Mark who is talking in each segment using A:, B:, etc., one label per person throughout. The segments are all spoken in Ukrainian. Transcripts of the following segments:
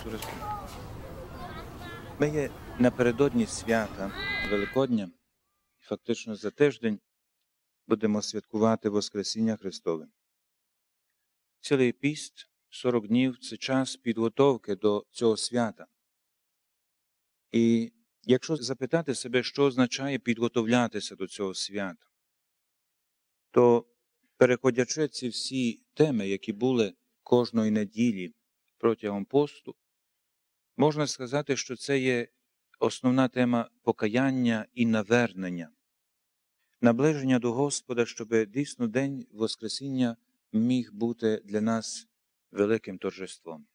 A: Ісусу Христу. Ми є напередодні свята Великодня, і фактично за тиждень будемо святкувати Воскресіння Христове. Цілий піст, 40 днів – це час підготовки до цього свята. І якщо запитати себе, що означає підготовлятися до цього свята, то переходячи ці всі теми, які були кожної неділі протягом посту, можна сказати, що це є основна тема покаяння і навернення, наближення до Господа, щоб дійсно день Воскресіння міг бути для нас великим торжеством.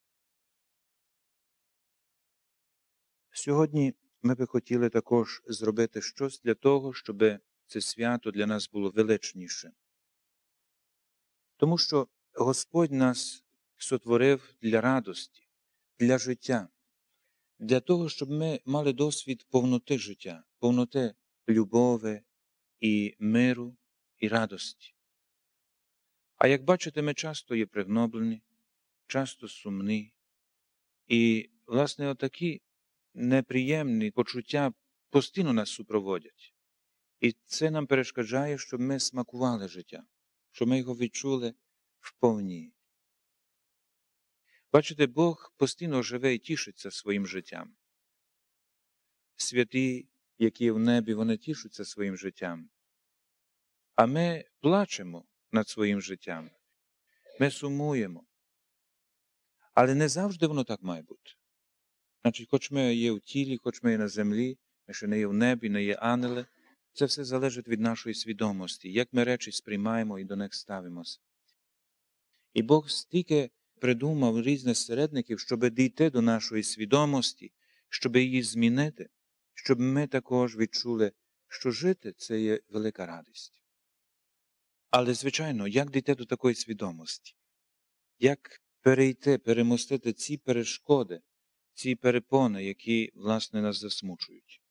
A: Сьогодні ми би хотіли також зробити щось для того, щоб це свято для нас було величніше. Тому що Господь нас сотворив для радості, для життя, для того, щоб ми мали досвід повноти життя, повноти любові і миру і радості. А як бачите, ми часто є пригноблені, часто сумні, і, власне, отакі неприємні почуття постійно нас супроводять. І це нам перешкоджає, щоб ми смакували життя, щоб ми його відчули вповні. Бачите, Бог постійно живе і тішиться своїм життям. Святі, які в небі, вони тішаться своїм життям. А ми плачемо над своїм життям. Ми сумуємо. Але не завжди воно так має бути. Значить, хоч ми є в тілі, хоч ми є на землі, ми ще не є в небі, не є ангели, це все залежить від нашої свідомості, як ми речі сприймаємо і до них ставимося. І Бог стільки придумав різних середників, щоб дійти до нашої свідомості, щоб її змінити, щоб ми також відчули, що жити – це є велика радість. Але, звичайно, як дійти до такої свідомості? Як перейти, перемостити ці перешкоди, ці перепони, які, власне, нас засмучують?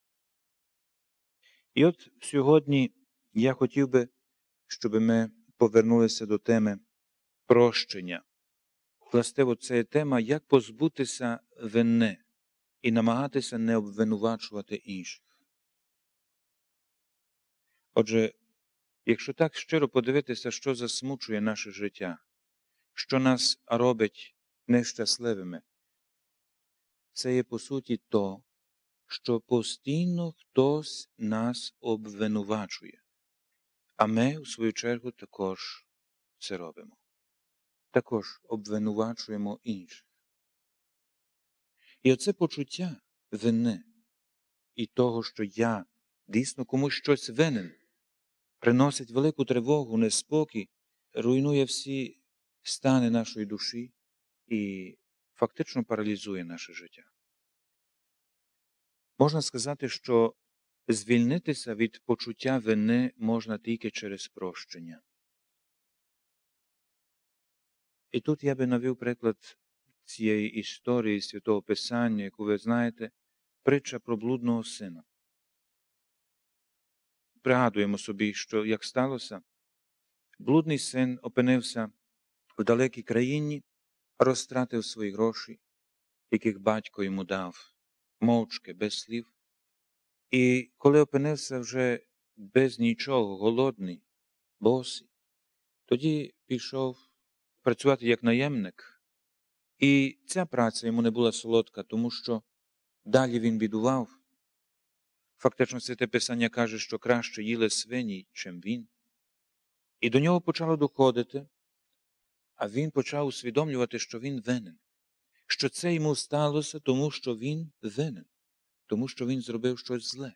A: І от сьогодні я хотів би, щоб ми повернулися до теми прощення. Властиво, це є тема, як позбутися вини і намагатися не обвинувачувати інших. Отже, якщо так щиро подивитися, що засмучує наше життя, що нас робить нещасливими, це є, по суті, то, що постійно хтось нас обвинувачує. А ми, у свою чергу, також це робимо. Також обвинувачуємо інших. І оце почуття вини і того, що я дійсно комусь щось винен, приносить велику тривогу, неспокій, руйнує всі стани нашої душі і фактично паралізує наше життя. Можна сказати, що звільнитися від почуття вини можна тільки через прощення. І тут я би навів приклад цієї історії Святого Писання, яку ви знаєте, притча про блудного сина. Пригадуємо собі, що як сталося, блудний син опинився в далекій країні, розтратив свої гроші, яких батько йому дав, мовчки, без слів. І коли опинився вже без нічого, голодний, босий, тоді пішов працювати як наємник. І ця праця йому не була солодка, тому що далі він бідував. Фактично, Святе Писання каже, що краще їли свині, чим він. І до нього почало доходити, а він почав усвідомлювати, що він винен. Що це йому сталося, тому що він винен, тому що він зробив щось зле.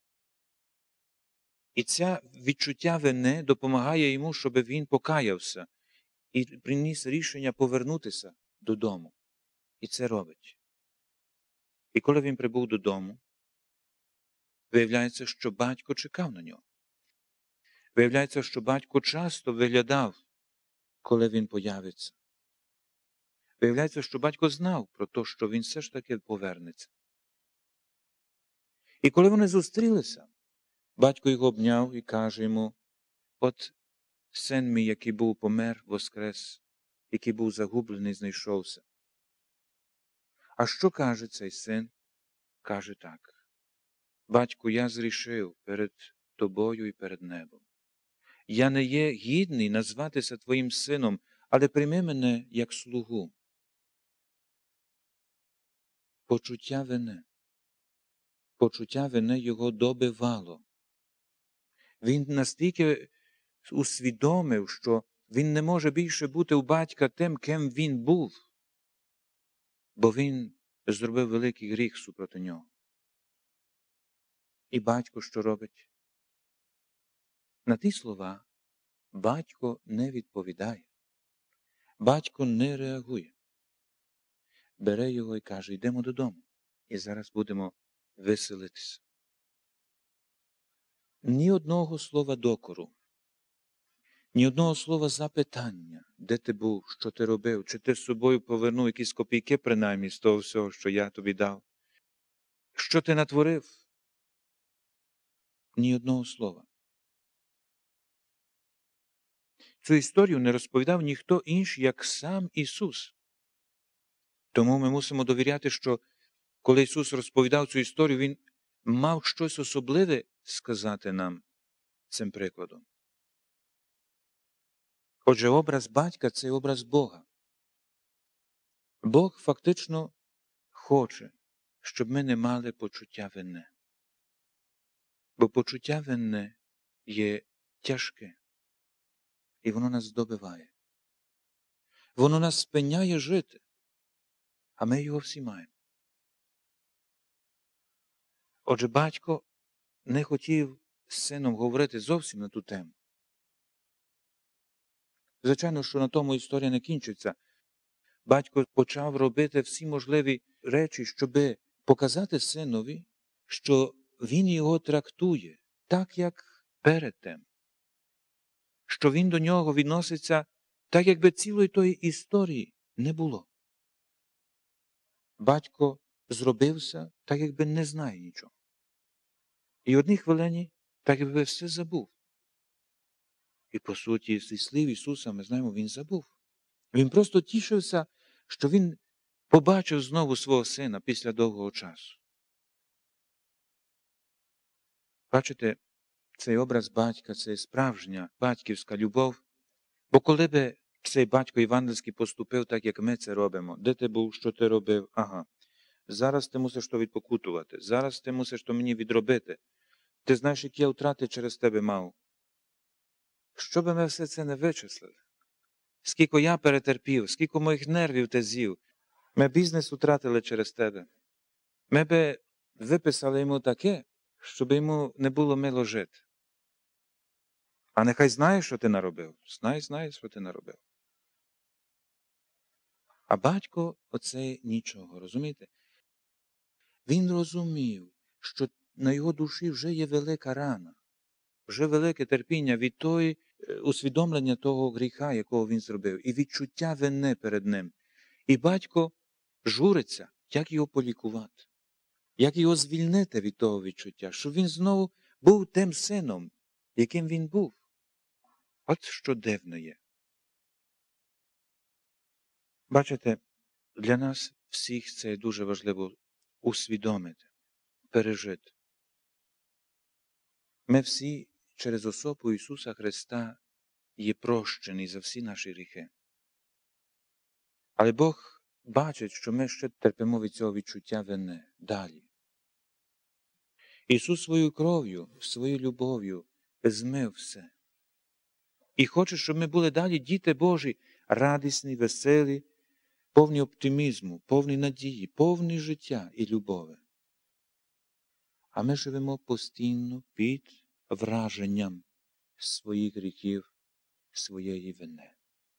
A: І це відчуття вини допомагає йому, щоб він покаявся і приніс рішення повернутися додому. І це робить. І коли він прибув додому, виявляється, що батько чекав на нього. Виявляється, що батько часто виглядав, коли він появиться. Виявляється, що батько знав про те, що він все ж таки повернеться. І коли вони зустрілися, батько його обняв і каже йому: от син мій, який був помер, воскрес, який був загублений, знайшовся. А що каже цей син? Каже так: батьку, я зрішив перед тобою і перед небом. Я не є гідний назватися твоїм сином, але прийми мене як слугу. Почуття вини його добивало. Він настільки усвідомив, що він не може більше бути у батька тим, ким він був, бо він зробив великий гріх супроти нього. І батько що робить? На ті слова батько не відповідає. Батько не реагує. Бере його і каже: йдемо додому. І зараз будемо веселитися. Ні одного слова докору, ні одного слова запитання, де ти був, що ти робив, чи ти з собою повернув якісь копійки, принаймні, з того всього, що я тобі дав. Що ти натворив? Ні одного слова. Цю історію не розповідав ніхто інший, як сам Ісус. Тому ми мусимо довіряти, що коли Ісус розповідав цю історію, Він мав щось особливе сказати нам цим прикладом. Отже, образ батька – це образ Бога. Бог фактично хоче, щоб ми не мали почуття вини. Бо почуття вини є тяжке. І воно нас добиває. Воно нас спиняє жити. А ми його всі маємо. Отже, батько не хотів з сином говорити зовсім на ту тему. Звичайно, що на тому історія не кінчиться. Батько почав робити всі можливі речі, щоб показати синові, що він його трактує так, як перед тим. Що він до нього відноситься так, якби цілої тої історії не було. Батько зробився так, якби не знає нічого. І одній хвилині так, якби все забув. І, по суті, зі слів Ісуса, ми знаємо, Він забув. Він просто тішився, що Він побачив знову свого сина після довгого часу. Бачите, цей образ батька – це справжня батьківська любов. Бо коли би цей батько євангельський поступив так, як ми це робимо, де ти був, що ти робив, ага, зараз ти мусиш то відпокутувати, зараз ти мусиш то мені відробити. Ти знаєш, які я втрати через тебе мав. Що би ми все це не вичислили? Скільки я перетерпів, скільки моїх нервів ти з'їв. Ми бізнес втратили через тебе. Ми би виписали йому таке, щоб йому не було мило жити. А нехай знає, що ти наробив. Знає, що ти наробив. А батько оце нічого, розумієте? Він розумів, що на його душі вже є велика рана, вже велике терпіння від тої усвідомлення того гріха, якого він зробив, і відчуття вини перед ним. І батько журиться, як його полікувати, як його звільнити від того відчуття, щоб він знову був тим сином, яким він був. От що дивно є. Бачите, для нас всіх це дуже важливо усвідомити, пережити. Ми всі через особу Ісуса Христа є прощені за всі наші гріхи. Але Бог бачить, що ми ще терпимо від цього відчуття вини далі. Ісус своєю кров'ю, своєю любов'ю змив все. І хоче, щоб ми були далі діти Божі, радісні, веселі, повні оптимізму, повні надії, повні життя і любові. А ми живемо постійно під враженням своїх гріхів, своєї вини.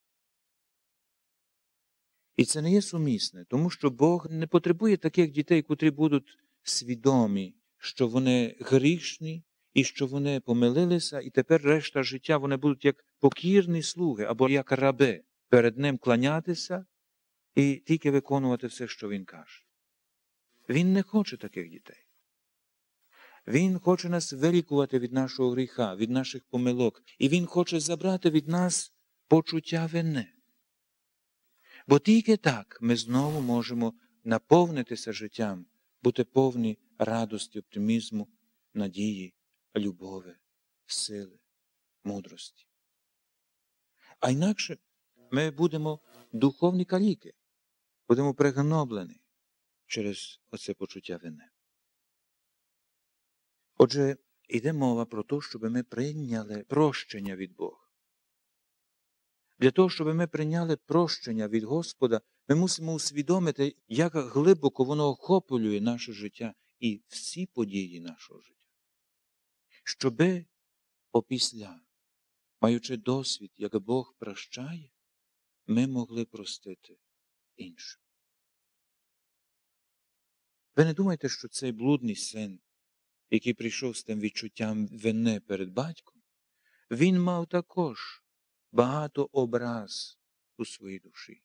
A: І це не є сумісне, тому що Бог не потребує таких дітей, котрі будуть свідомі, що вони грішні і що вони помилилися, і тепер решта життя вони будуть як покірні слуги або як раби перед Ним кланятися і тільки виконувати все, що Він каже. Він не хоче таких дітей. Він хоче нас вилікувати від нашого гріха, від наших помилок. І Він хоче забрати від нас почуття вини. Бо тільки так ми знову можемо наповнитися життям, бути повні радості, оптимізму, надії, любові, сили, мудрості. А інакше ми будемо духовні каліки, будемо пригноблені через оце почуття вини. Отже, йде мова про те, щоб ми прийняли прощення від Бога. Для того, щоб ми прийняли прощення від Господа, ми мусимо усвідомити, як глибоко воно охоплює наше життя і всі події нашого життя. Щоби опісля, маючи досвід, як Бог прощає, ми могли простити іншим. Ви не думайте, що цей блудний син, який прийшов з тим відчуттям вини перед батьком, він мав також багато образ у своїй душі.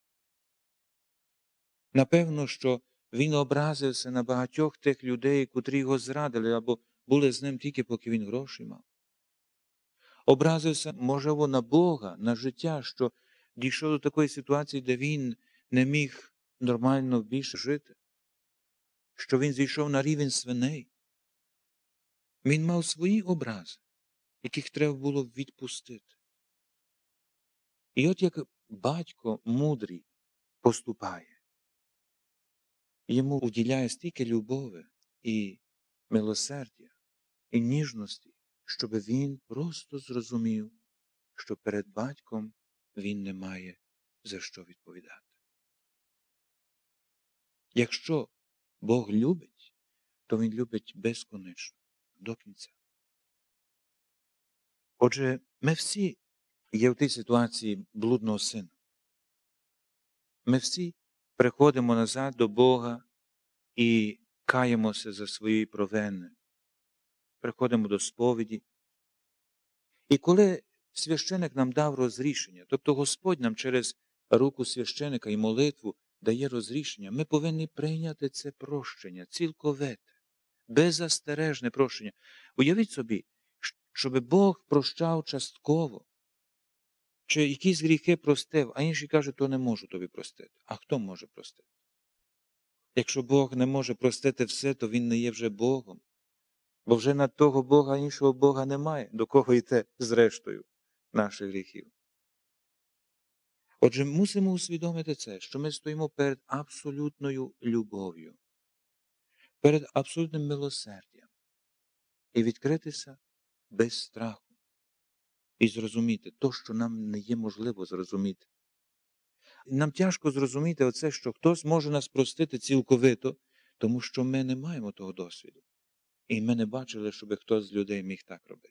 A: Напевно, що він образився на багатьох тих людей, котрі його зрадили або були з ним тільки поки він гроші мав. Образився, можливо, на Бога, на життя, що дійшов до такої ситуації, де він не міг нормально більше жити, що він зійшов на рівень свиней. Він мав свої образи, яких треба було відпустити. І от як батько мудрий поступає, йому уділяє стільки любові і милосердя, і ніжності, щоб він просто зрозумів, що перед батьком він не має за що відповідати. Якщо Бог любить, то він любить безконечно, до кінця. Отже, ми всі є в тій ситуації блудного сина. Ми всі приходимо назад до Бога і каємося за свої провини. Приходимо до сповіді. І коли священик нам дав розрішення, тобто Господь нам через руку священика і молитву дає розрішення, ми повинні прийняти це прощення, цілковите, беззастережне прощення. Уявіть собі, щоб Бог прощав частково, чи якісь гріхи простив, а інші кажуть, то не можу тобі простити. А хто може простити? Якщо Бог не може простити все, то Він не є вже Богом. Бо вже над того Бога, іншого Бога немає, до кого йти зрештою наших гріхів. Отже, мусимо усвідомити це, що ми стоїмо перед абсолютною любов'ю, перед абсолютним милосердям і відкритися без страху. І зрозуміти то, що нам не є можливо зрозуміти. Нам тяжко зрозуміти оце, що хтось може нас простити цілковито, тому що ми не маємо того досвіду. І ми не бачили, щоб хтось з людей міг так робити.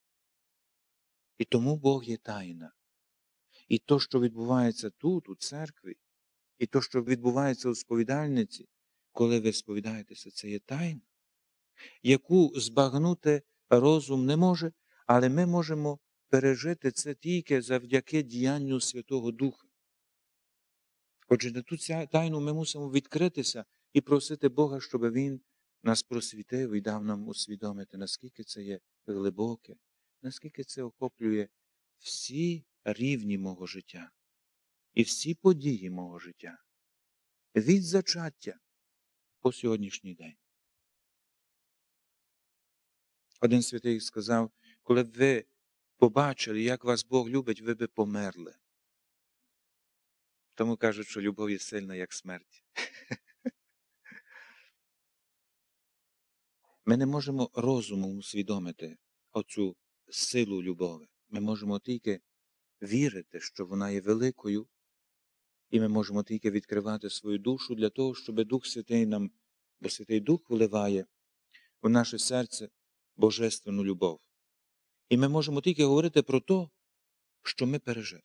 A: І тому Бог є тайна. І то, що відбувається тут, у церкві, і то, що відбувається у сповідальниці, коли ви сповідаєтеся, це є тайна, яку збагнути розум не може, але ми можемо пережити це тільки завдяки діянню Святого Духа. Отже, на ту тайну ми мусимо відкритися і просити Бога, щоб Він нас просвітив і дав нам усвідомити, наскільки це є глибоке, наскільки це охоплює всі рівні мого життя і всі події мого життя. Від зачаття по сьогоднішній день. Один святий сказав, коли б ви побачили, як вас Бог любить, ви би померли. Тому кажуть, що любов є сильна, як смерть. Ми не можемо розумом усвідомити оцю силу любові. Ми можемо тільки вірити, що вона є великою, і ми можемо тільки відкривати свою душу для того, щоб Дух Святий нам, бо Святий Дух вливає в наше серце божественну любов. І ми можемо тільки говорити про те, що ми пережили.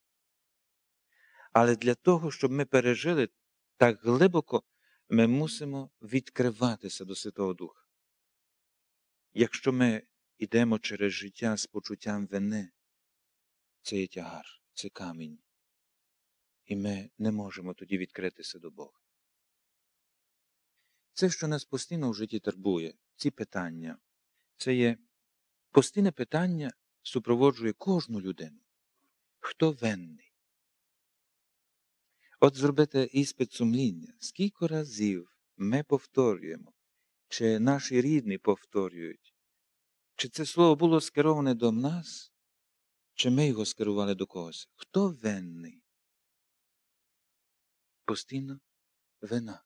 A: Але для того, щоб ми пережили так глибоко, ми мусимо відкриватися до Святого Духа. Якщо ми йдемо через життя з почуттям вини, це є тягар, це камінь. І ми не можемо тоді відкритися до Бога. Це, що нас постійно в житті турбує, ці питання, це є постійне питання, супроводжує кожну людину. Хто винний? От зробити іспит сумління. Скільки разів ми повторюємо, чи наші рідні повторюють, чи це слово було скероване до нас, чи ми його скерували до когось? Хто винний? Постійно вина.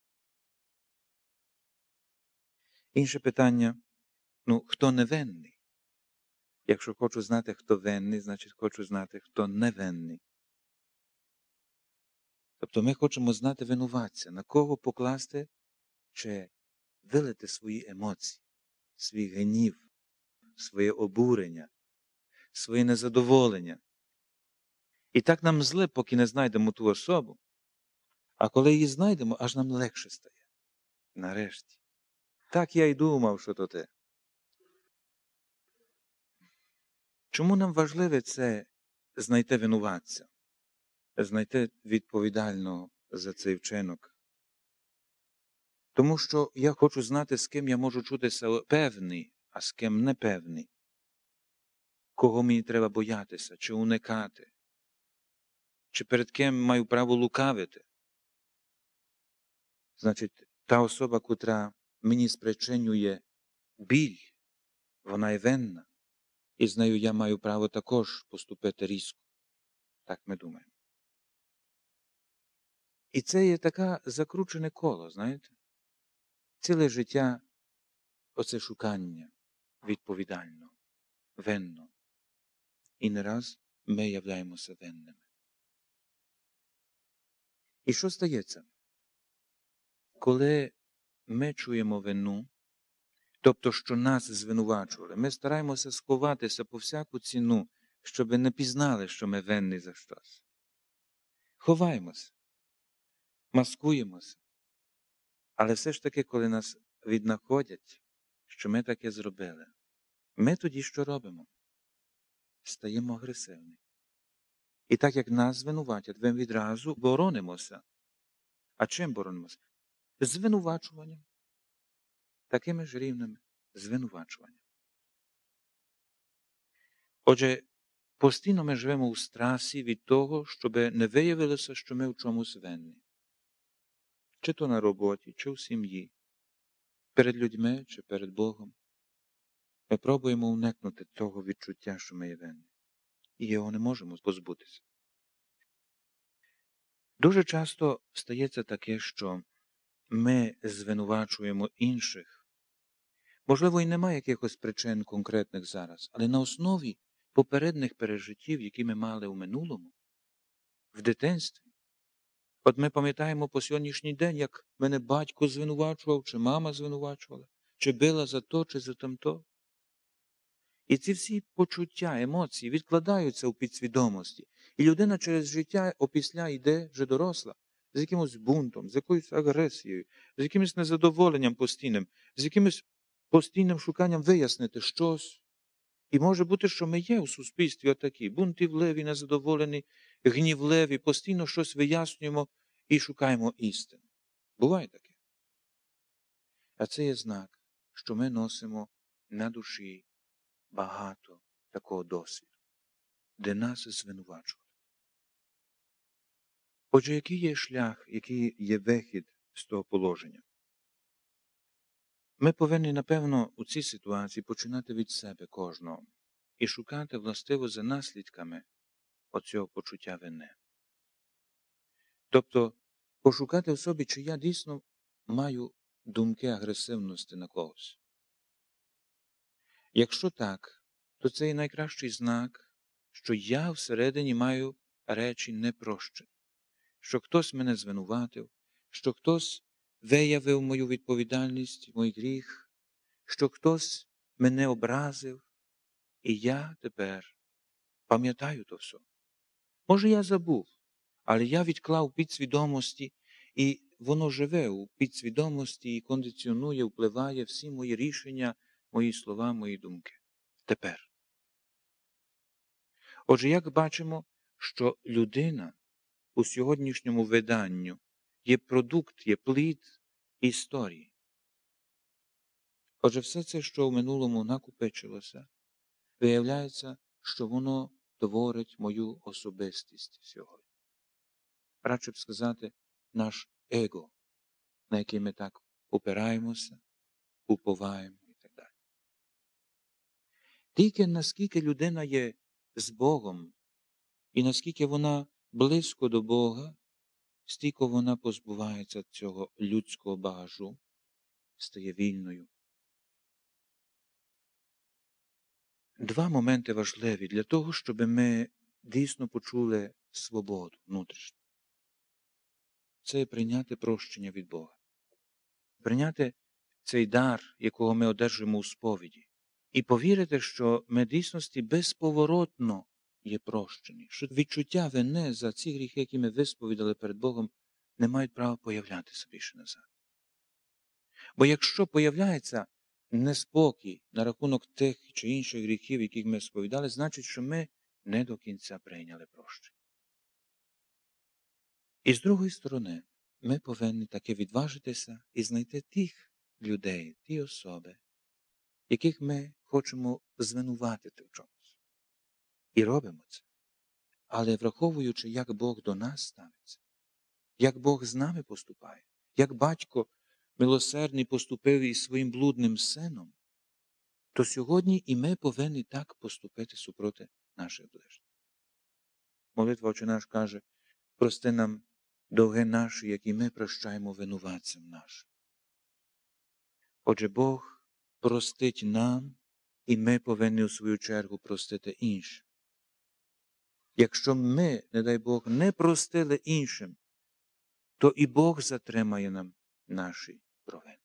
A: Інше питання, хто не винний? Якщо хочу знати, хто винний, значить хочу знати, хто не винний. Тобто ми хочемо знати винуватця, на кого покласти чи вилити свої емоції, свій гнів, своє обурення, своє незадоволення. І так нам зле, поки не знайдемо ту особу, а коли її знайдемо, аж нам легше стає. Нарешті. Так я й думав, що то те. Чому нам важливе це знайти винуватця, знайти відповідального за цей вчинок? Тому що я хочу знати, з ким я можу чутися певний, а з ким непевний. Кого мені треба боятися, чи уникати, чи перед ким маю право лукавити. Значить, та особа, котра мені спричинює біль, вона є винна, і з нею я маю право також поступити різко. Так ми думаємо. І це є таке закручене коло, знаєте? Ціле життя оце шукання відповідально, винно. І не раз ми являємося винними. І що стається? Коли ми чуємо вину, тобто, що нас звинувачували, ми стараємося сховатися по всяку ціну, щоб не пізнали, що ми винні за щось. Ховаємося, маскуємося. Але все ж таки, коли нас віднаходять, що ми таке зробили, ми тоді що робимо? Стаємо агресивні. І так як нас звинуватять, ми відразу боронимося. А чим боронимося? Звинувачуванням. Такими ж рівними звинувачуванням. Отже, постійно ми живемо у страсі від того, щоб не виявилося, що ми в чомусь винні. Чи то на роботі, чи в сім'ї, перед людьми, чи перед Богом. Ми пробуємо уникнути того відчуття, що ми є винні. І його не можемо позбутися. Дуже часто стається таке, що ми звинувачуємо інших. Можливо, і немає якихось причин конкретних зараз, але на основі попередніх пережиттів, які ми мали у минулому, в дитинстві. От ми пам'ятаємо по сьогоднішній день, як мене батько звинувачував, чи мама звинувачувала, чи била за то, чи за тамто. І ці всі почуття, емоції відкладаються у підсвідомості. І людина через життя опісля йде вже доросла, з якимось бунтом, з якоюсь агресією, з якимось незадоволенням постійним, з якимось постійним шуканням вияснити щось. І може бути, що ми є у суспільстві отакі, бунтівливі, незадоволені, гнівливі, постійно щось вияснюємо і шукаємо істину. Буває таке. А це є знак, що ми носимо на душі багато такого досвіду, де нас звинувачували. Отже, який є шлях, який є вихід з того положення? Ми повинні, напевно, у цій ситуації починати від себе кожного і шукати властиво за наслідками оцього почуття вини. Тобто, пошукати в собі, чи я дійсно маю думки агресивності на когось. Якщо так, то це і найкращий знак, що я всередині маю речі непрощені, що хтось мене звинуватив, що хтось виявив мою відповідальність, мій гріх, що хтось мене образив, і я тепер пам'ятаю то все. Може, я забув, але я відклав підсвідомості, і воно живе у підсвідомості і кондиціонує, впливає всі мої рішення, мої слова, мої думки. Тепер. Отже, як бачимо, що людина у сьогоднішньому виданню є продукт, є плід історії. Отже, все це, що в минулому накопичилося, виявляється, що воно творить мою особистість сьогодні. радше б сказати, наш его, на який ми так опираємося, уповаємо і так далі. Тільки наскільки людина є з Богом, і наскільки вона близько до Бога, стільки вона позбувається цього людського багажу, стає вільною. Два моменти важливі для того, щоб ми дійсно почули свободу внутрішню. Це прийняти прощення від Бога. Прийняти цей дар, якого ми одержуємо у сповіді. І повірити, що ми в дійсності безповоротно є прощені. Що відчуття вини за ці гріхи, які ми висповідали перед Богом, не мають права появлятися більше назад. Бо якщо появляється неспокій на рахунок тих чи інших гріхів, яких ми сповідали, значить, що ми не до кінця прийняли прощення. І з другої сторони, ми повинні таки відважитися і знайти тих людей, ті особи, яких ми хочемо звинуватити в чомусь. І робимо це. Але враховуючи, як Бог до нас ставиться, як Бог з нами поступає, як батько милосердний поступив із своїм блудним сином, то сьогодні і ми повинні так поступити супроти наших ближніх. Молитва Отче наш каже, прости нам довги наші, як і ми прощаємо винуватцям нашим. Отже, Бог простить нам, і ми повинні у свою чергу простити іншим. Якщо ми, не дай Бог, не простили іншим, то і Бог затримає нам наші провини.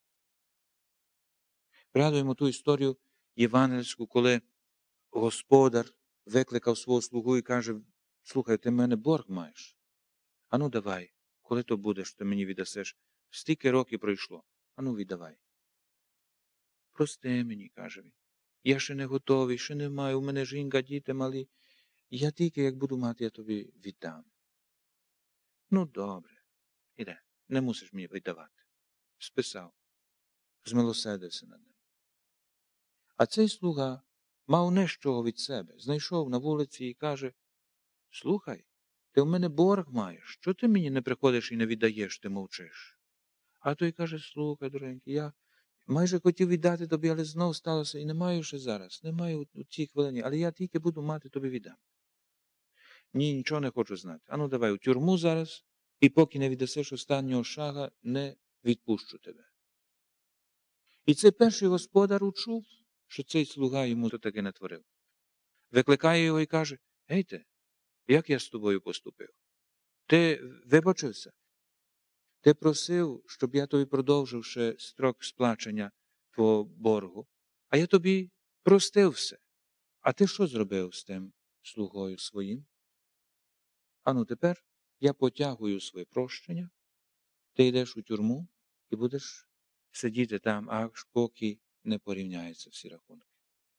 A: Пригадуємо ту історію євангельську, коли господар викликав свого слугу і каже, слухай, ти в мене борг маєш. Ану давай, коли то будеш, то мені віддасиш. Стільки років пройшло. Ану віддавай. Прости мені, каже він. Я ще не готовий, ще не маю, у мене жінка, діти малі. Я тільки, як буду мати, я тобі віддам. Ну, добре, іде, не мусиш мені віддавати. Списав, змилосердився над ним. А цей слуга мав не з чого від себе. Знайшов на вулиці і каже, слухай, ти в мене борг маєш, що ти мені не приходиш і не віддаєш, ти мовчиш? А той каже, слухай, дорогенький, я майже хотів віддати тобі, але знов сталося і не маю ще зараз, не маю у цій хвилині, але я тільки буду мати, тобі віддам. Ні, нічого не хочу знати. Ану давай у тюрму зараз, і поки не віддасиш останнього шага, не відпущу тебе. І цей перший господар учув, що цей слуга йому то таки натворив. Викликає його і каже, гей ти, як я з тобою поступив? Ти вибачився? Ти просив, щоб я тобі продовжив ще строк сплачення твого боргу, а я тобі простив все. А ти що зробив з тим слугою своїм? Ану тепер я потягую своє прощення, ти йдеш у тюрму і будеш сидіти там, аж поки не порівняються всі рахунки.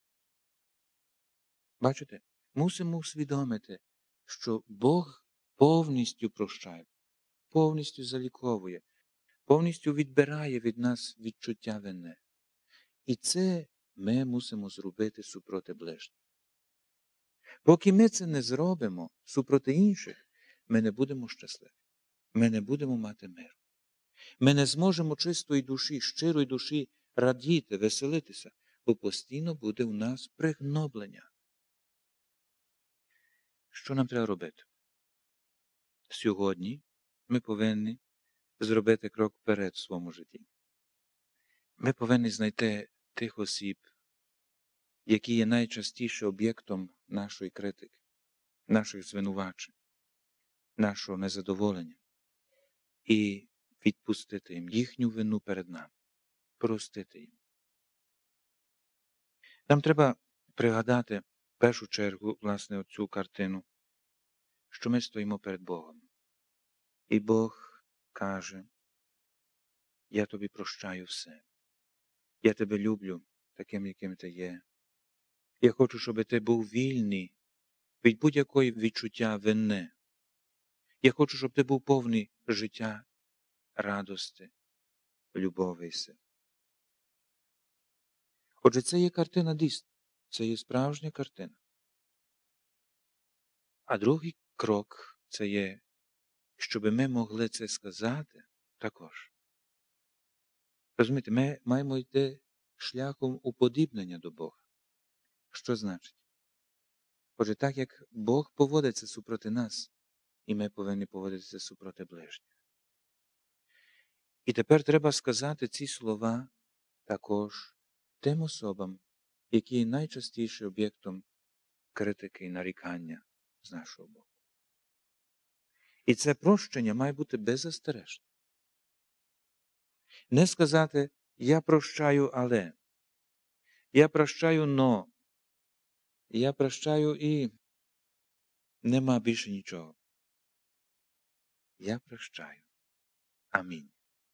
A: Бачите, мусимо усвідомити, що Бог повністю прощає, повністю заліковує, повністю відбирає від нас відчуття вини. І це ми мусимо зробити супроти ближніх. Поки ми це не зробимо супроти інших, ми не будемо щасливі, ми не будемо мати миру. Ми не зможемо чистої душі, щирої душі радіти, веселитися, бо постійно буде у нас пригноблення. Що нам треба робити? Сьогодні ми повинні зробити крок вперед в своєму житті. Ми повинні знайти тих осіб, які є найчастіше об'єктом нашої критики, наших звинувачень, нашого незадоволення, і відпустити їм їхню вину перед нами, простити їм. Нам треба пригадати в першу чергу, власне, оцю картину, що ми стоїмо перед Богом. І Бог каже, я тобі прощаю все. Я тебе люблю таким, яким ти є. Я хочу, щоб ти був вільний від будь-якої відчуття вини. Я хочу, щоб ти був повний життя, радости, любові і сил. Отже, це є картина дійсна, це є справжня картина. А другий крок – це є щоб ми могли це сказати також. Розумієте, ми маємо йти шляхом уподібнення до Бога. Що значить? Отже, так як Бог поводиться супроти нас, і ми повинні поводитися супроти ближніх. І тепер треба сказати ці слова також тим особам, які є найчастіше об'єктом критики і нарікання з нашого боку. І це прощення має бути беззастережне. Не сказати «я прощаю, але», «я прощаю, но», «я прощаю і нема більше нічого». Я прощаю. Амінь.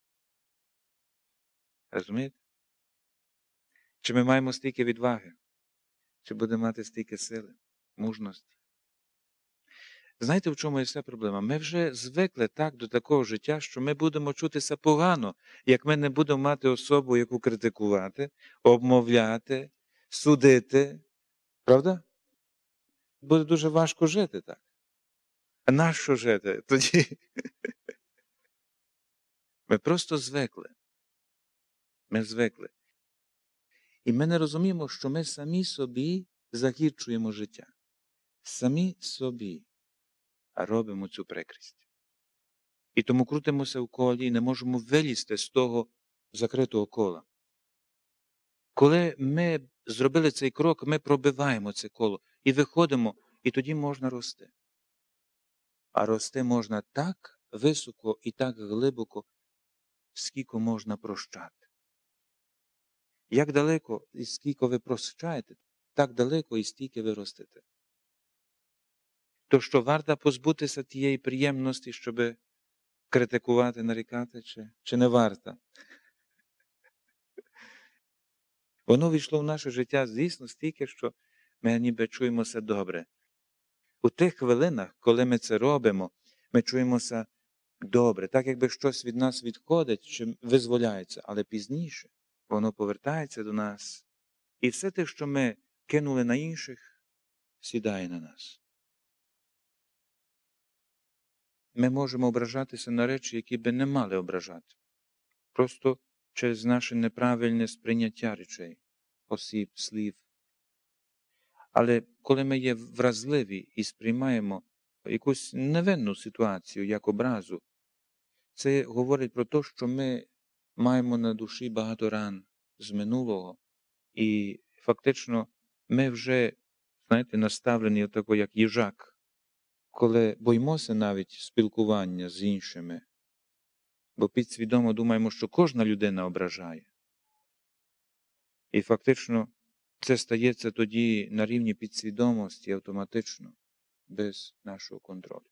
A: Розумієте? Чи ми маємо стільки відваги? Чи будемо мати стільки сили, мужності? Знаєте, в чому є вся проблема? Ми вже звикли так до такого життя, що ми будемо чутися погано, як ми не будемо мати особу, яку критикувати, обмовляти, судити. Правда? Буде дуже важко жити так. А нащо жити тоді? Ми просто звикли. Ми звикли. І ми не розуміємо, що ми самі собі загірчуємо життя. Самі собі робимо цю прикрість. І тому крутимося в колі і не можемо вилізти з того закритого кола. Коли ми зробили цей крок, ми пробиваємо це коло і виходимо, і тоді можна рости. А рости можна так високо і так глибоко, скільки можна прощати. Як далеко і скільки ви прощаєте, так далеко і стільки ви ростете. То що варто позбутися тієї приємності, щоб критикувати, нарікати, чи не варто? Воно війшло в наше життя, звісно, стільки, що ми ніби чуємося добре. У тих хвилинах, коли ми це робимо, ми чуємося добре, так якби щось від нас відходить, чи визволяється, але пізніше воно повертається до нас. І все те, що ми кинули на інших, сідає на нас. Ми можемо ображатися на речі, які би не мали ображати. Просто через наше неправильне сприйняття речей, осіб, слів. Але коли ми є вразливі і сприймаємо якусь невинну ситуацію, як образу, це говорить про те, що ми маємо на душі багато ран з минулого. І фактично ми вже, знаєте, наставлені отако, як їжак, коли боїмося навіть спілкування з іншими, бо підсвідомо думаємо, що кожна людина ображає. І фактично це стається тоді на рівні підсвідомості автоматично, без нашого контролю.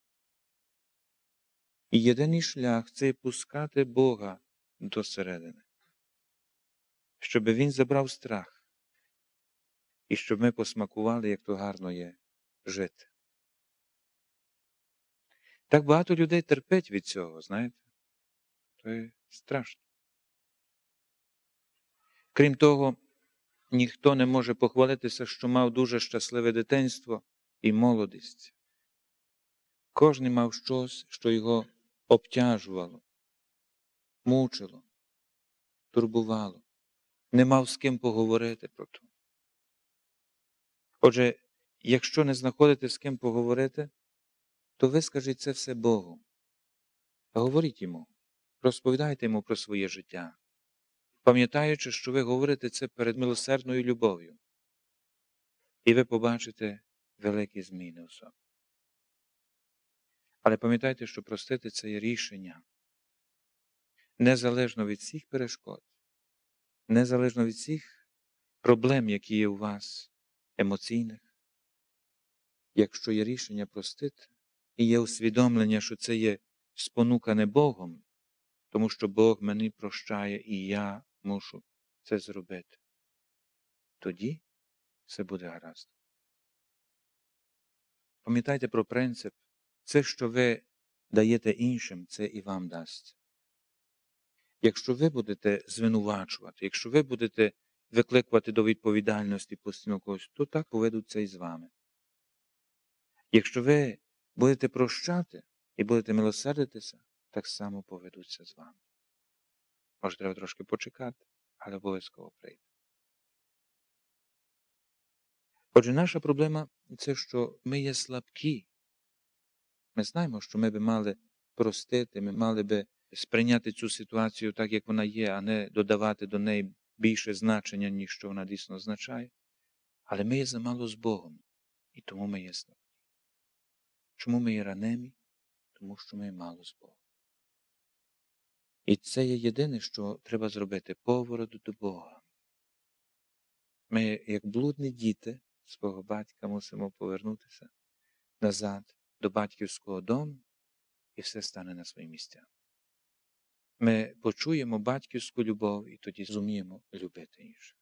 A: І єдиний шлях – це пускати Бога до середини, щоб Він забрав страх і щоб ми посмакували, як то гарно є жити. Так багато людей терпить від цього, знаєте? То є страшно. Крім того, ніхто не може похвалитися, що мав дуже щасливе дитинство і молодість. Кожен мав щось, що його обтяжувало, мучило, турбувало. Не мав з ким поговорити про то. Отже, якщо не знаходите з ким поговорити, то вискажіть це все Богу. Говоріть йому, розповідайте йому про своє життя, пам'ятаючи, що ви говорите це перед милосердною любов'ю. І ви побачите великі зміни у собі. Але пам'ятайте, що простити – це є рішення. Незалежно від всіх перешкод, незалежно від всіх проблем, які є у вас, емоційних. Якщо є рішення простити, і є усвідомлення, що це є спонукане Богом, тому що Бог мені прощає, і я мушу це зробити, тоді все буде гаразд. Пам'ятайте про принцип. Це, що ви даєте іншим, це і вам дасть. Якщо ви будете звинувачувати, якщо ви будете викликувати до відповідальності постійно когось, то так поведуться і з вами. Якщо ви будете прощати, і будете милосердитися, так само поведуться з вами. Може, треба трошки почекати, але обов'язково прийде. Отже, наша проблема – це, що ми є слабкі. Ми знаємо, що ми би мали простити, ми мали би сприйняти цю ситуацію так, як вона є, а не додавати до неї більше значення, ніж що вона дійсно означає. Але ми є замало з Богом, і тому ми є слабкі. Чому ми є ранемі? Тому що ми є мало з Богом. І це є єдине, що треба зробити – поворот до Бога. Ми, як блудні діти свого батька, мусимо повернутися назад до батьківського дому, і все стане на свої місця. Ми почуємо батьківську любов і тоді зуміємо любити інших.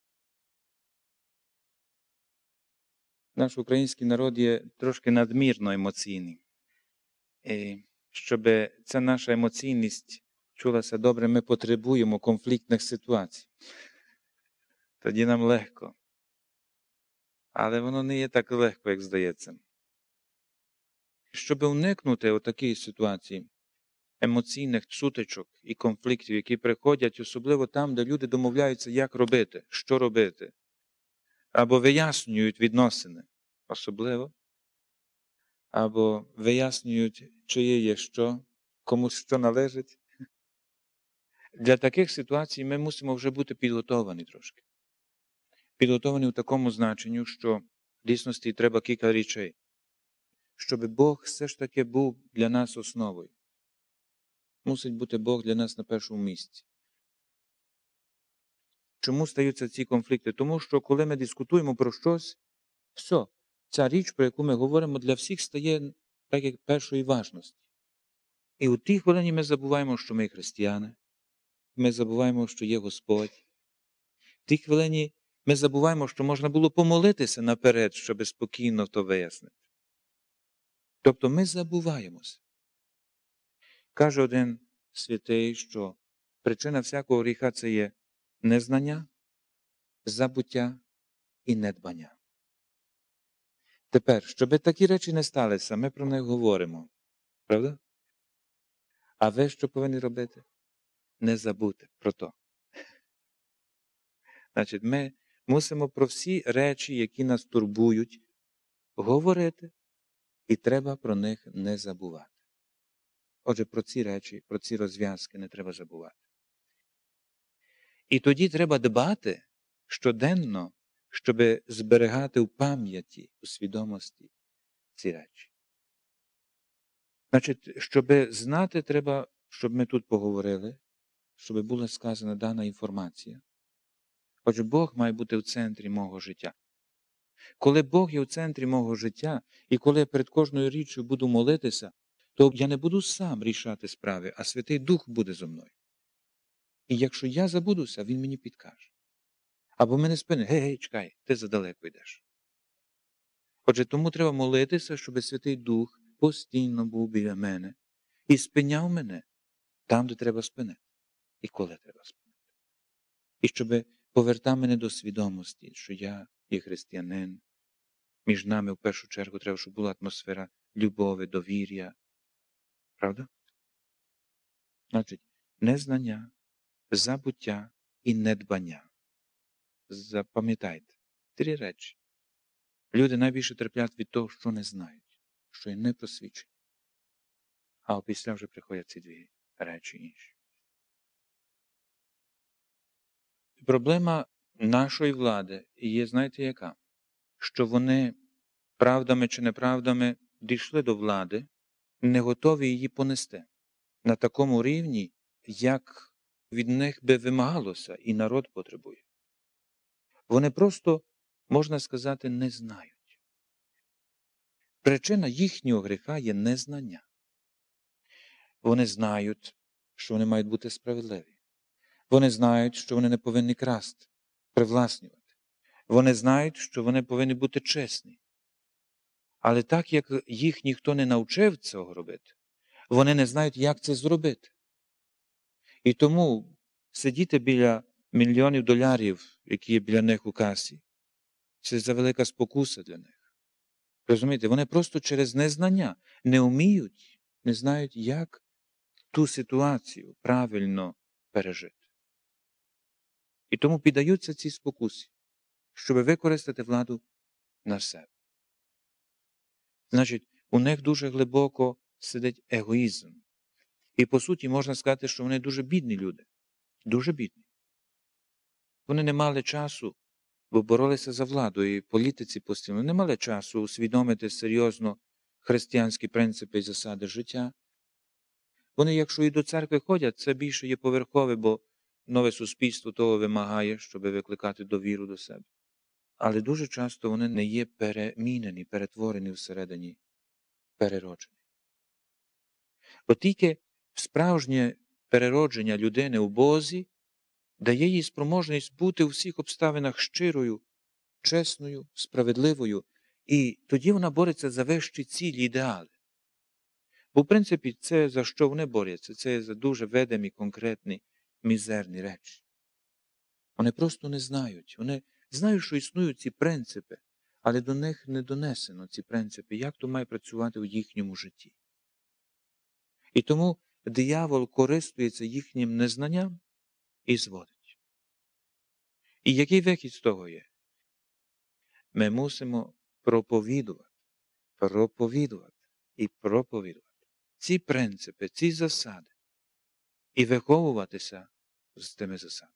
A: Наш український народ є трошки надмірно емоційний. І щоб ця наша емоційність чулася добре, ми потребуємо конфліктних ситуацій. Тоді нам легко. Але воно не є так легко, як здається. Щоб уникнути отакої ситуації, емоційних сутичок і конфліктів, які приходять, особливо там, де люди домовляються, як робити, що робити, або вияснюють відносини, особливо, або вияснюють, чиє є що, комусь що належить. Для таких ситуацій ми мусимо вже бути підготовані трошки. Підготовані в такому значенні, що в дійсності треба кілька речей. Щоб Бог все ж таки був для нас основою. Мусить бути Бог для нас на першому місці. Чому стаються ці конфлікти? Тому що, коли ми дискутуємо про щось, все, ця річ, про яку ми говоримо, для всіх стає так, як першої важності. І у тій хвилині ми забуваємо, що ми християни. Ми забуваємо, що є Господь. В тій хвилині ми забуваємо, що можна було помолитися наперед, щоб спокійно то вияснити. Тобто ми забуваємося. Каже один святий, що причина всякого гріха – це є незнання, забуття і недбання. Тепер, щоб такі речі не сталися, ми про них говоримо. Правда? А ви що повинні робити? Не забути про то. Значить, ми мусимо про всі речі, які нас турбують, говорити, і треба про них не забувати. Отже, про ці речі, про ці розв'язки не треба забувати. І тоді треба дбати щоденно, щоб зберігати в пам'яті, у свідомості ці речі. Значить, щоб знати, треба, щоб ми тут поговорили, щоб була сказана дана інформація. Отже, Бог має бути в центрі мого життя. Коли Бог є в центрі мого життя, і коли я перед кожною річчю буду молитися, то я не буду сам рішати справи, а Святий Дух буде зо мною. І якщо я забудуся, Він мені підкаже. Або мене спинить: гей, чекай, ти задалеко йдеш. Отже, тому треба молитися, щоб Святий Дух постійно був біля мене і спиняв мене там, де треба спинити, і коли треба спинити. І щоб повертав мене до свідомості, що я є християнин. Між нами в першу чергу треба, щоб була атмосфера любові, довір'я. Правда? Значить, незнання, забуття і недбання. Запам'ятайте, 3 речі. Люди найбільше терплять від того, що не знають, що є не просвічені. А опісля вже приходять ці 2 речі інші. Проблема нашої влади є, знаєте, яка? Що вони правдами чи неправдами дійшли до влади, не готові її понести на такому рівні, як від них би вимагалося і народ потребує. Вони просто, можна сказати, не знають. Причина їхнього гріха є незнання. Вони знають, що вони мають бути справедливі. Вони знають, що вони не повинні красти, привласнювати. Вони знають, що вони повинні бути чесні. Але так, як їх ніхто не навчив цього робити, вони не знають, як це зробити. І тому сидіти біля мільйонів доларів, які є біля них у касі, це завелика спокуса для них. Розумієте, вони просто через незнання не вміють не знають, як ту ситуацію правильно пережити. І тому піддаються цій спокусі, щоб використати владу на себе. Значить, у них дуже глибоко сидить егоїзм. І, по суті, можна сказати, що вони дуже бідні люди. Дуже бідні. Вони не мали часу, бо боролися за владу, і політиці постійно не мали часу усвідомити серйозно християнські принципи і засади життя. Вони, якщо і до церкви ходять, це більше є поверхове, бо нове суспільство того вимагає, щоб викликати довіру до себе. Але дуже часто вони не є перемінені, перетворені всередині, перероджені. Бо тільки справжнє переродження людини у Бозі дає їй спроможність бути у всіх обставинах щирою, чесною, справедливою, і тоді вона бореться за вищі цілі, ідеали. Бо, в принципі, це, за що вони борються, це за дуже видимі, конкретні, мізерні речі. Вони просто не знають. Вони знають, що існують ці принципи, але до них не донесено ці принципи, як то має працювати у їхньому житті. І тому диявол користується їхнім незнанням і зводить. І який вихід з того є? Ми мусимо проповідувати і проповідувати ці принципи, ці засади і виховуватися з тими засадами.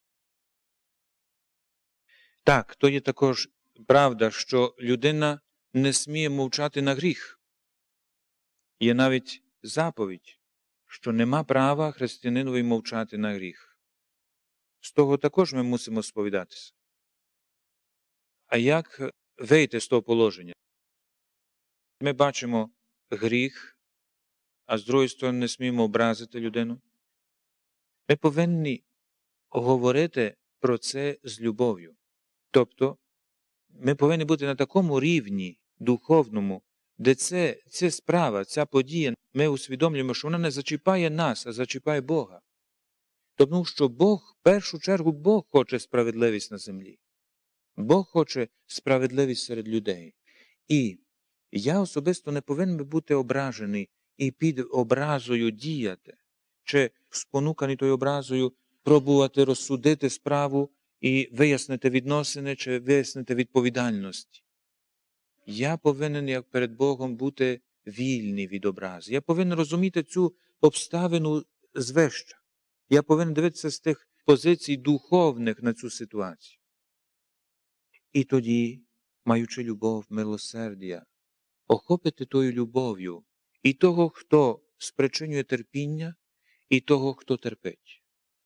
A: Так, то є також правда, що людина не сміє мовчати на гріх. Є навіть заповідь, що нема права християнинові мовчати на гріх. З того також ми мусимо сповідатися. А як вийти з того положення? Ми бачимо гріх, а з другої сторони не сміємо образити людину. Ми повинні говорити про це з любов'ю. Тобто, ми повинні бути на такому рівні духовному, де ця справа, ця подія, ми усвідомлюємо, що вона не зачіпає нас, а зачіпає Бога. Тому що Бог, в першу чергу, Бог хоче справедливість на землі. Бог хоче справедливість серед людей. І я особисто не повинен бути ображений і під образою діяти, чи спонуканий тою образою пробувати розсудити справу і вияснити відносини, чи вияснити відповідальність. Я повинен, як перед Богом, бути вільний від образи. Я повинен розуміти цю обставину звища. Я повинен дивитися з тих позицій духовних на цю ситуацію. І тоді, маючи любов, милосердя, охопити тою любов'ю і того, хто спричинює терпіння, і того, хто терпить.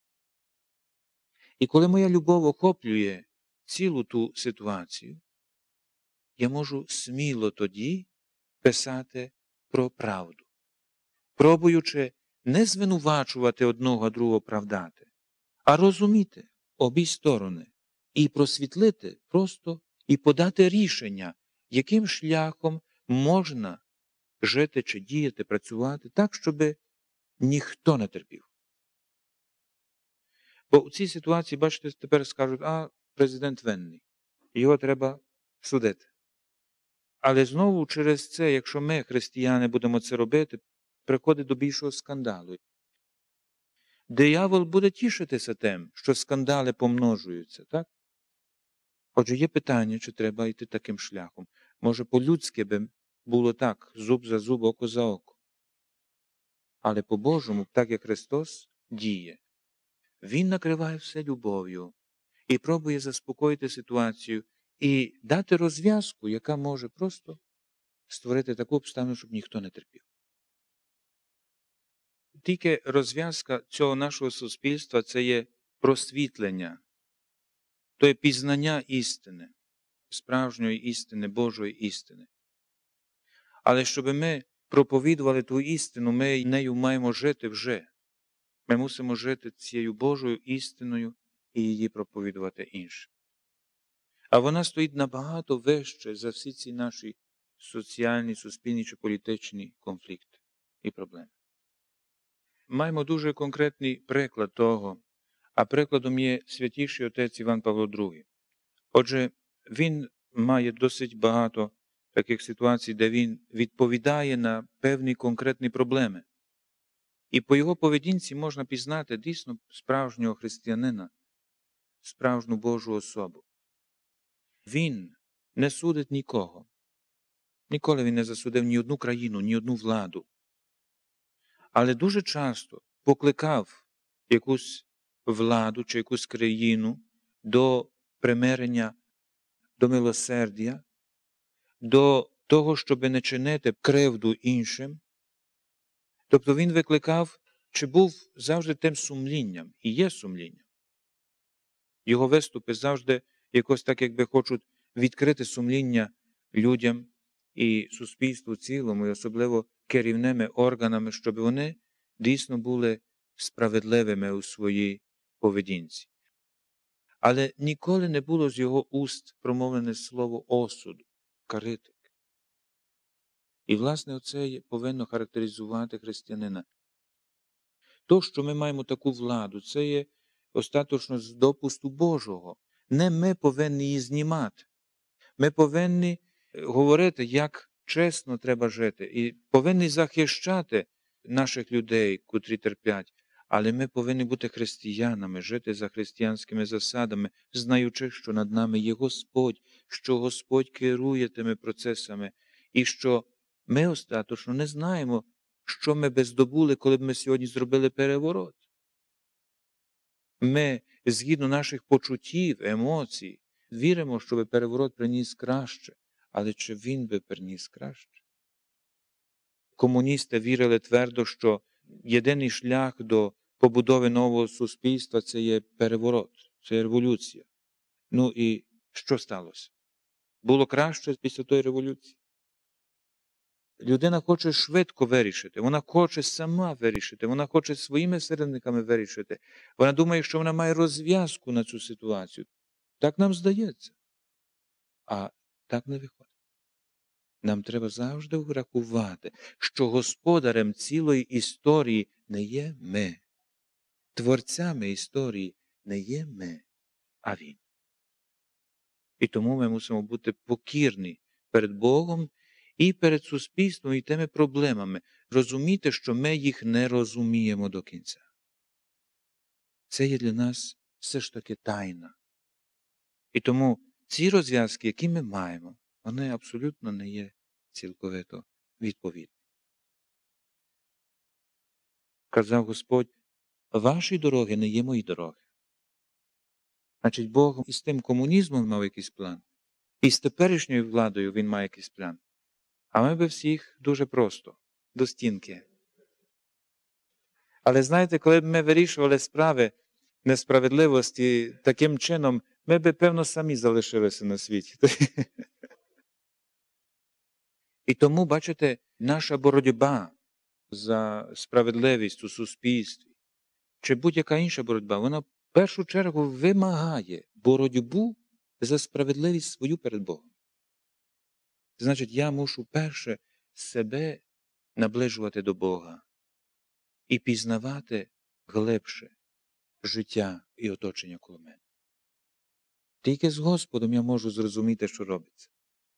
A: І коли моя любов охоплює цілу ту ситуацію, я можу сміло тоді писати про правду, пробуючи не звинувачувати одного, а другого правдати, а розуміти обі сторони і просвітлити просто і подати рішення, яким шляхом можна жити чи діяти, працювати так, щоб ніхто не терпів. Бо у цій ситуації, бачите, тепер скажуть, президент винний, його треба судити. Але знову через це, якщо ми, християни, будемо це робити, приходить до більшого скандалу. Диявол буде тішитися тим, що скандали помножуються, так? Отже, є питання, чи треба йти таким шляхом. Може, по-людськи би було так, зуб за зуб, око за око. Але по-Божому, так як Христос діє, Він накриває все любов'ю і пробує заспокоїти ситуацію і дати розв'язку, яка може просто створити таку обставину, щоб ніхто не терпів. Тільки розв'язка цього нашого суспільства – це є просвітлення, то є пізнання істини, справжньої істини, Божої істини. Але щоб ми проповідували ту істину, ми нею маємо жити вже. Ми мусимо жити цією Божою істиною і її проповідувати іншим. А вона стоїть набагато вище за всі ці наші соціальні, суспільні чи політичні конфлікти і проблеми. Маємо дуже конкретний приклад того, а прикладом є святіший отець Іван Павло II. Отже, він має досить багато таких ситуацій, де він відповідає на певні конкретні проблеми. І по його поведінці можна пізнати дійсно справжнього християнина, справжню Божу особу. Він не судить нікого. Ніколи він не засудив ні одну країну, ні одну владу. Але дуже часто покликав якусь владу чи якусь країну до примирення, до милосердя, до того, щоб не чинити кривду іншим. Тобто він викликав, чи був завжди тим сумлінням, і є сумлінням. Його виступи завжди якось так, якби хочуть відкрити сумління людям і суспільству цілому, і особливо керівними органами, щоб вони дійсно були справедливими у своїй поведінці. Але ніколи не було з його уст промовлене слово осуду, критики. І, власне, оце повинно характеризувати християнина. То, що ми маємо таку владу, це є остаточно з допусту Божого. Не ми повинні її знімати. Ми повинні говорити, як чесно треба жити, і повинні захищати наших людей, котрі терплять. Але ми повинні бути християнами, жити за християнськими засадами, знаючи, що над нами є Господь, що Господь керує тими процесами, і що ми остаточно не знаємо, що ми би здобули, коли б ми сьогодні зробили переворот. Ми, згідно наших почуттів, емоцій, віримо, що переворот приніс краще, але чи він би приніс краще? Комуністи вірили твердо, що єдиний шлях до побудови нового суспільства – це є переворот, це є революція. Ну і що сталося? Було краще після тої революції? Людина хоче швидко вирішити, вона хоче сама вирішити, вона хоче своїми середниками вирішити. Вона думає, що вона має розв'язку на цю ситуацію. Так нам здається. А так не виходить. Нам треба завжди врахувати, що господарем цілої історії не є ми. Творцями історії не є ми, а Він. І тому ми мусимо бути покірні перед Богом і перед суспільством і тими проблемами. Розуміти, що ми їх не розуміємо до кінця. Це є для нас все ж таки тайна. І тому ці розв'язки, які ми маємо, вони абсолютно не є цілковито відповідні. Казав Господь, ваші дороги не є мої дороги. Значить, Бог із тим комунізмом мав якийсь план, і з теперішньою владою він має якийсь план. А ми би всіх дуже просто, до стінки. Але знаєте, коли б ми вирішували справи несправедливості таким чином, ми би, певно, самі залишилися на світі. І тому, бачите, наша боротьба за справедливість у суспільстві, чи будь-яка інша боротьба, вона в першу чергу вимагає боротьбу за справедливість свою перед Богом. Значить, я мушу перше себе наближувати до Бога і пізнавати глибше життя і оточення коло мене. Тільки з Господом я можу зрозуміти, що робиться.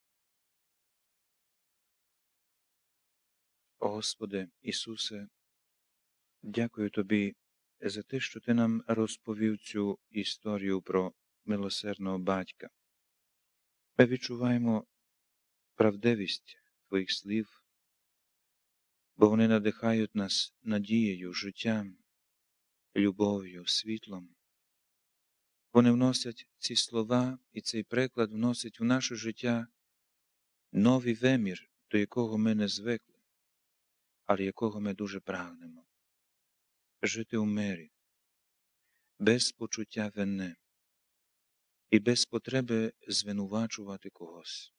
A: Господи, Ісусе, дякую Тобі за те, що Ти нам розповів цю історію про милосердного батька. Ми відчуваємо правдивість Твоїх слів, бо вони надихають нас надією, життям, любов'ю, світлом. Вони вносять ці слова і цей приклад вносять в наше життя новий вимір, до якого ми не звикли, але якого ми дуже прагнемо. Жити у мирі, без почуття вини і без потреби звинувачувати когось.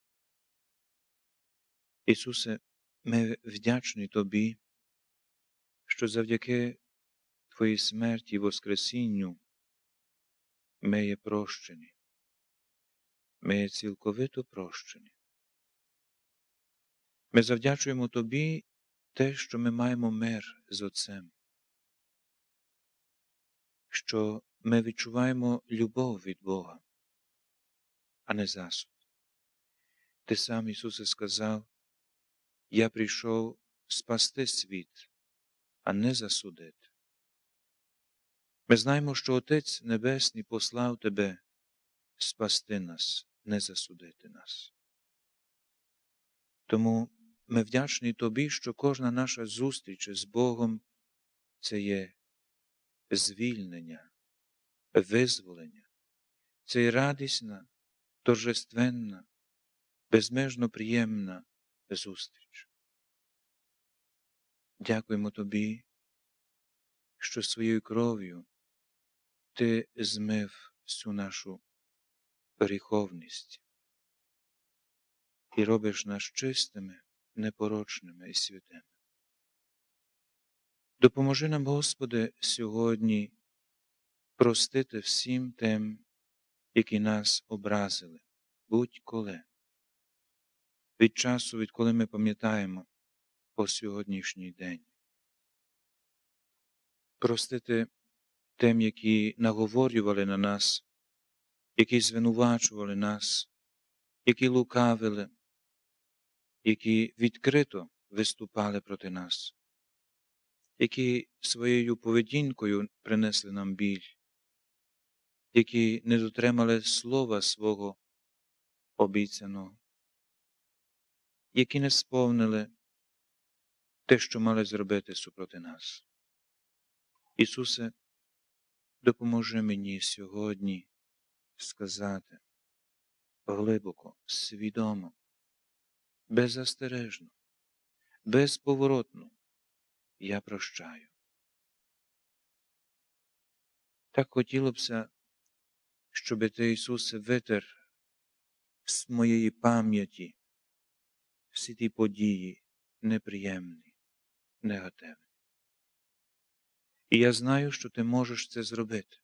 A: Ісусе, ми вдячні Тобі, що завдяки Твоїй смерті і воскресінню ми є прощені. Ми є цілковито прощені. Ми завдячуємо Тобі те, що ми маємо мир з Отцем, що ми відчуваємо любов від Бога, а не засуд. Ти сам, Ісусе, сказав, я прийшов спасти світ, а не засудити. Ми знаємо, що Отець Небесний послав Тебе спасти нас, не засудити нас. Тому ми вдячні Тобі, що кожна наша зустріч з Богом – це є звільнення, визволення, це є радісна, торжественна, безмежно приємна зустріч. Дякуємо Тобі, що своєю кров'ю Ти змив всю нашу гріховність і робиш нас чистими, непорочними і святими. Допоможи нам, Господи, сьогодні простити всім тим, які нас образили, будь-коли. Від часу, відколи ми пам'ятаємо по сьогоднішній день. Простити тим, які наговорювали на нас, які звинувачували нас, які лукавили, які відкрито виступали проти нас, які своєю поведінкою принесли нам біль, які не дотримали слова свого обіцяного, які не сповнили те, що мали зробити супроти нас. Ісусе, допоможи мені сьогодні сказати глибоко, свідомо, беззастережно, безповоротно, я прощаю. Так хотіло бся, щоб Ти, Ісусе, витер з моєї пам'яті всі ті події неприємні, негативні. І я знаю, що Ти можеш це зробити.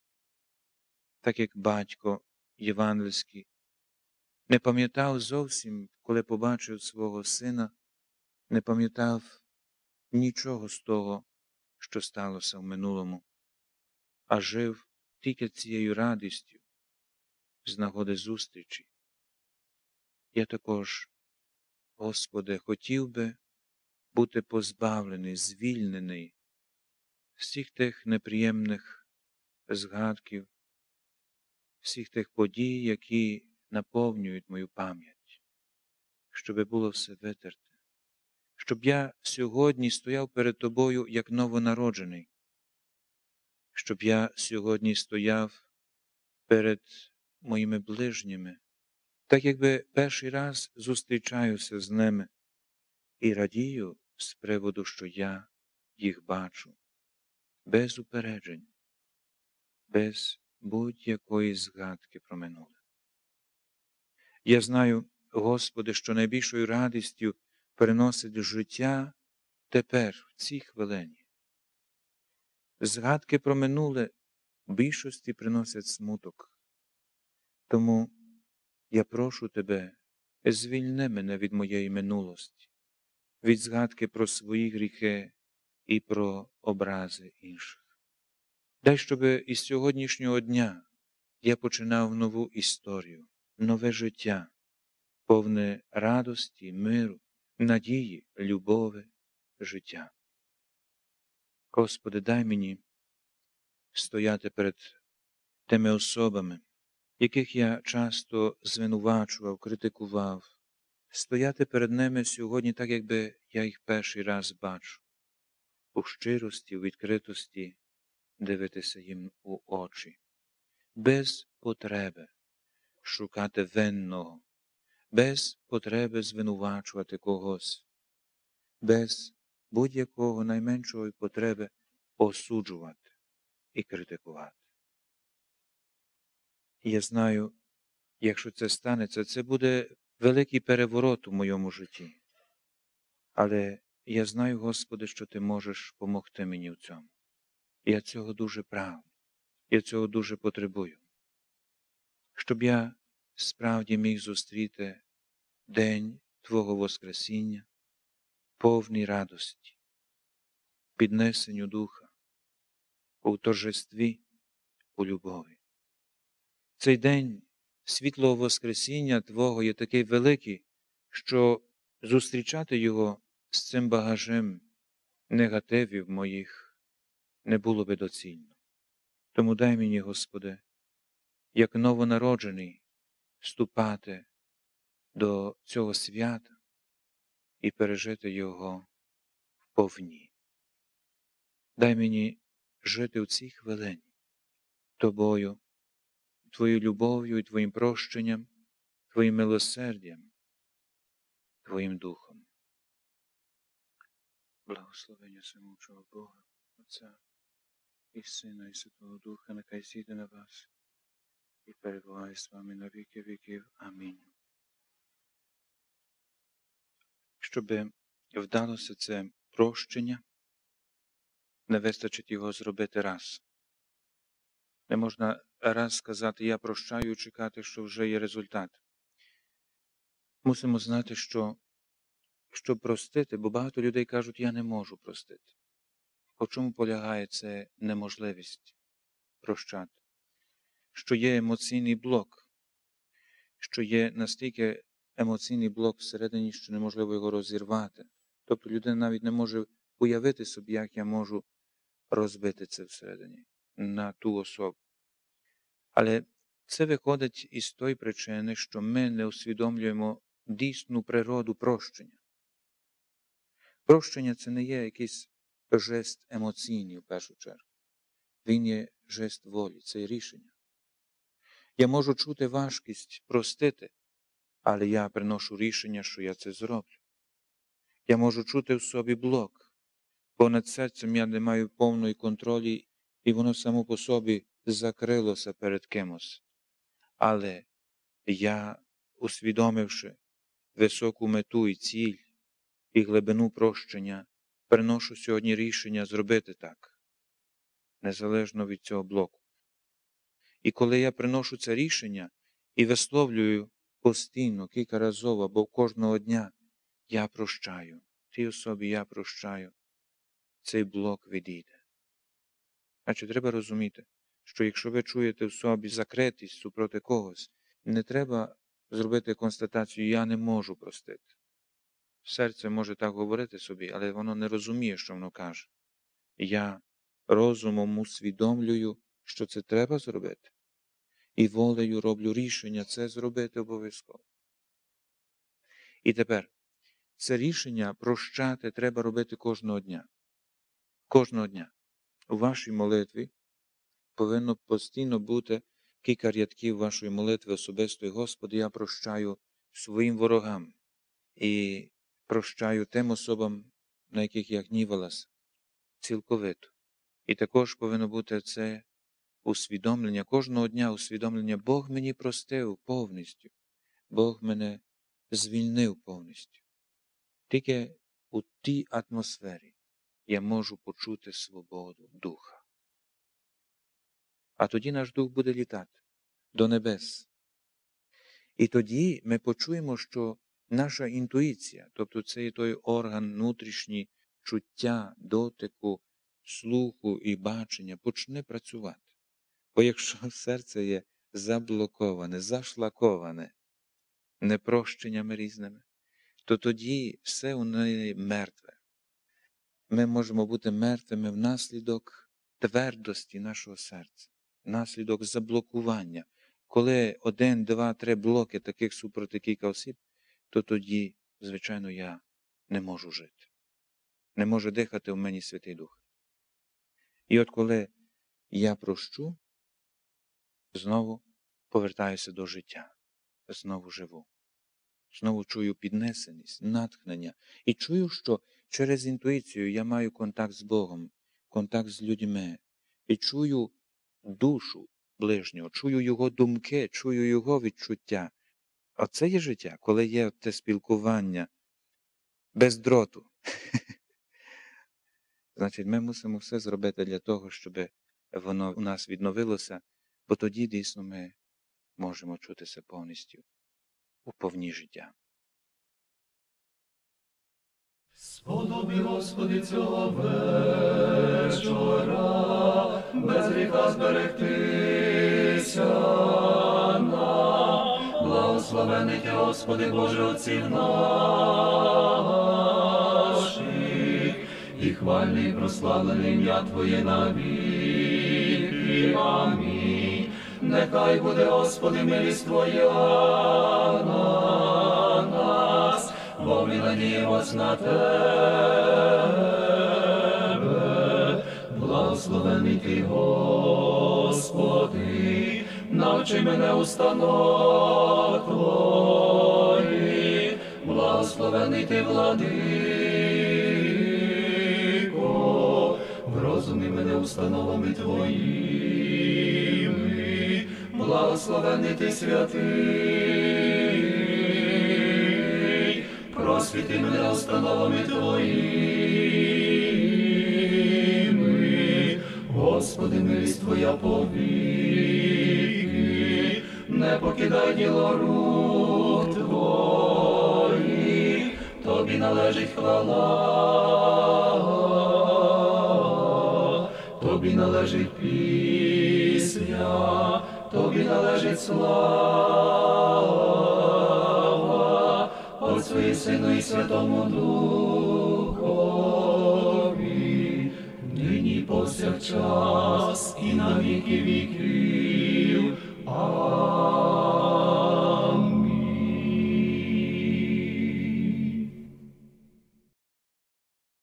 A: Так як батько євангельський не пам'ятав зовсім, коли побачив свого сина, не пам'ятав нічого з того, що сталося в минулому, а жив тільки цією радістю з нагоди зустрічі. Я також, Господи, хотів би бути позбавлений, звільнений всіх тих неприємних згадків, всіх тих подій, які наповнюють мою пам'ять, щоби було все витерте, щоб я сьогодні стояв перед Тобою як новонароджений, щоб я сьогодні стояв перед моїми ближніми, так якби перший раз зустрічаюся з ними і радію з приводу, що я їх бачу, без упереджень, без будь-якої згадки про минуле. Я знаю, Господи, що найбільшою радістю переносить життя тепер, в цій хвилині. Згадки про минуле в більшості приносять смуток. Тому я прошу Тебе, звільни мене від моєї минулості, від згадки про свої гріхи і про образи інших. Дай, щоб із сьогоднішнього дня я починав нову історію, нове життя, повне радості, миру, надії, любові, життя. Господи, дай мені стояти перед тими особами, яких я часто звинувачував, критикував, стояти перед ними сьогодні так, якби я їх перший раз бачу, у щирості, у відкритості дивитися їм у очі, без потреби шукати винного, без потреби звинувачувати когось, без будь-якого найменшої потреби осуджувати і критикувати. І я знаю, якщо це станеться, це буде великий переворот у моєму житті. Але я знаю, Господи, що Ти можеш допомогти мені в цьому. Я цього дуже прагну, я цього дуже потребую. Щоб я справді міг зустріти день Твого Воскресіння, повний радості, піднесенню духа, у торжестві, у любові. Цей день світло Воскресіння Твого є такий великий, що зустрічати його з цим багажем негативів моїх не було би доцільно. Тому дай мені, Господи, як новонароджений, вступати до цього свята і пережити його вповні. Дай мені жити в цій хвилині Тобою, Твоєю любов'ю і Твоїм прощенням, Твоїм милосердям, Твоїм Духом. Благословення всемогучого Бога, Отця і Сина, і Святого Духа, нехай зійде на вас і перебуває з вами на віки віків. Амінь. Щоб вдалося це прощення, не вистачить його зробити раз. Не можна раз сказати, я прощаю, і чекати, що вже є результат. Мусимо знати, що щоб простити, бо багато людей кажуть, я не можу простити. У чому полягає це неможливість прощати? Що є емоційний блок, що є настільки емоційний блок всередині, що неможливо його розірвати. Тобто людина навіть не може уявити собі, як я можу розбити це всередині на ту особу. Але це виходить із тої причини, що ми не усвідомлюємо дійсну природу прощення. Прощення – це не є якийсь жест емоційний, в першу чергу. Він є жест волі, це є рішення. Я можу чути важкість простити, але я приношу рішення, що я це зроблю. Я можу чути в собі блок, бо над серцем я не маю повної контролі, і воно само по собі закрилося перед кимось. Але я, усвідомивши високу мету і ціль, і глибину прощення, приношу сьогодні рішення зробити так, незалежно від цього блоку. І коли я приношу це рішення і висловлюю постійно, кілька разів або кожного дня, я прощаю, тій особі я прощаю, цей блок відійде. Значить, треба розуміти, що якщо ви чуєте в собі закритість супроти когось, не треба зробити констатацію «я не можу простити». Серце може так говорити собі, але воно не розуміє, що воно каже. Я розумом усвідомлюю, що це треба зробити. І волею роблю рішення це зробити обов'язково. І тепер, це рішення прощати треба робити кожного дня. Кожного дня. У вашій молитві повинно постійно бути кілька рядків вашої молитви особистої. Господи, я прощаю своїм ворогам і прощаю тим особам, на яких я гнівалася, цілковито. І також повинно бути це усвідомлення, кожного дня усвідомлення, Бог мені простив повністю, Бог мене звільнив повністю. Тільки у тій атмосфері я можу почути свободу духа. А тоді наш дух буде літати до небес. І тоді ми почуємо, що наша інтуїція, тобто це є той орган внутрішній чуття, дотику, слуху і бачення, почне працювати. Бо якщо серце є заблоковане, зашлаковане непрощеннями різними, то тоді все у неї мертве. Ми можемо бути мертвими внаслідок твердості нашого серця, внаслідок заблокування. Коли 1, 2, 3 блоки таких супроти кілька осіб, то тоді, звичайно, я не можу жити. Не може дихати в мені Святий Дух. І от коли я прощу, знову повертаюся до життя, знову живу. Знову чую піднесеність, натхнення. І чую, що через інтуїцію я маю контакт з Богом, контакт з людьми. І чую душу ближнього, чую його думки, чую його відчуття. Оце є життя, коли є те спілкування без дроту. Значить, ми мусимо все зробити для того, щоб воно у нас відновилося, бо тоді дійсно ми можемо чутися повністю у повні життя.
B: Сподоби, Господи, цього вечора, без гріха зберегтися нам. Благословений ти, Господи Боже, отців наших, і хвальне і прославлене ім'я Твоє навіки. Амінь. Нехай буде, Господи, милість Твоя на нас, бо ми надіємось на Тебе. Благословений ти, Господи, навчи мене установ Твоїх. Благословений ти, Владико, врозуми мене установами Твоїми. Благословений ти, святий, просвіти мене установами Твоїми. Господи, милість Твоя повіки, не покидай діло рук Твоїх, Тобі належить хвала, Тобі належить пісня, Тобі належить слава, Отцю і Сину і Святому Духові, нині повсякчас і на віки віків. Амінь.